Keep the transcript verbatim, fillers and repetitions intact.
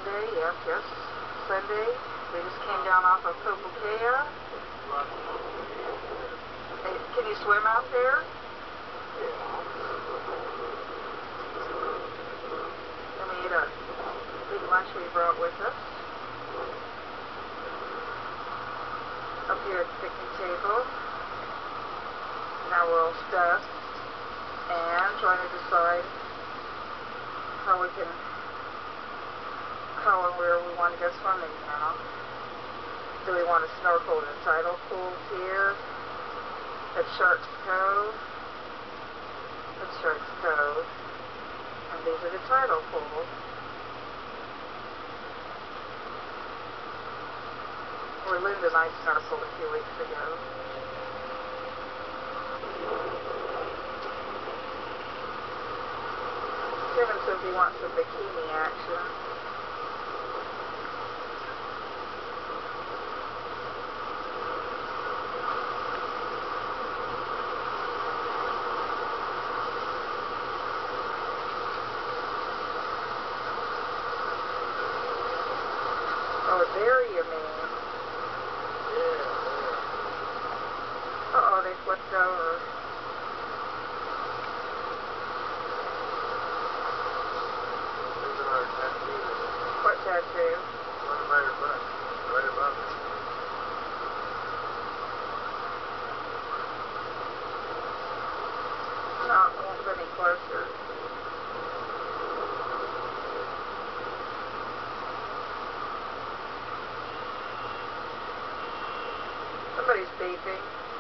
Sunday, yes, yes, Sunday. We just came down off of Pupukea. Hey, can you swim out there? Then we ate a big lunch we brought with us. Up here at the picnic table. Now we're all stuffed and trying to decide how we can, how and where we want to go swimming now. Do we want to snorkel in the tidal pools here at Shark's Cove? At Shark's Cove. And these are the tidal pools. Where Linda and I snorkeled a few weeks ago. Kevin says he wants some bikini action. Oh, there you mean. Yeah. Uh-oh, they flipped over. What tattoo? One by your butt, right above it. No, it won't put any closer. Somebody's beeping.